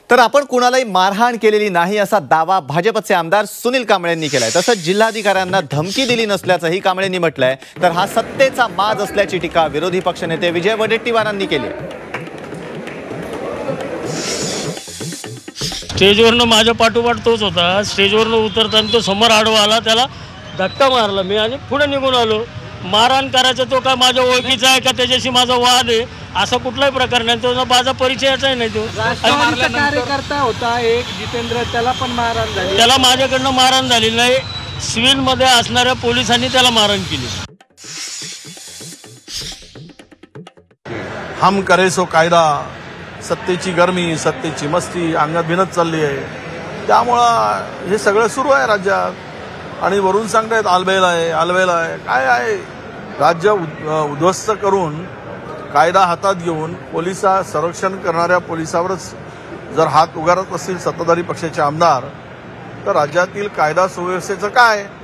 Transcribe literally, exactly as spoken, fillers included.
तर आपण कुणालाही मारहाण केलेली नाही असा दावा भाजपचे आमदार सुनील कांबळेंनी केलाय। तसंच जिल्हाधिकाऱ्यांना धमकी दिली नसल्याचंही कांबळेंनी म्हटलंय। तर हा सत्तेचा माज असल्याची टीका विरोधी पक्षनेते विजय वडेट्टीवारांनी केली आहे। स्टेजवरनं माझ्या पाठोपाठ तोच होता। स्टेजवरनं उतरताना तो समोर आडवा आला, त्याला धक्का मारला मी आणि पुढे निघून आलो। मारहाण करायचा तो काय माझ्या ओळखीचा आहे का त्याच्याशी माझा वाद आहे असा कुठलाही प्रकार नाही, तो माझा परिचयाचा आहे नाही। तो कार्यकर्ता होता एक जितेंद्र, त्याला पण मारहाण झाली। त्याला माझ्याकडनं मारहाण झाली नाही, सिव्हिलमध्ये असणाऱ्या पोलिसांनी त्याला मारहाण केली। हम करे सो कायदा, सत्तेची गरमी सत्तेची मस्ती अंगात भिनत चालली आहे। त्यामुळं हे सगळं सुरू आहे राज्यात आणि वरून सांगतायत आलबेल आहे आलबेल आहे। काय आहे, राज्य उद्ध्वस्त करून कायदा हातात घेऊन पोलिसा संरक्षण करणाऱ्या पोलिसावरच जर हात उगारत असतील सत्ताधारी पक्षाचे आमदार, तर राज्यातील कायदा सुव्यवस्थेचं काय?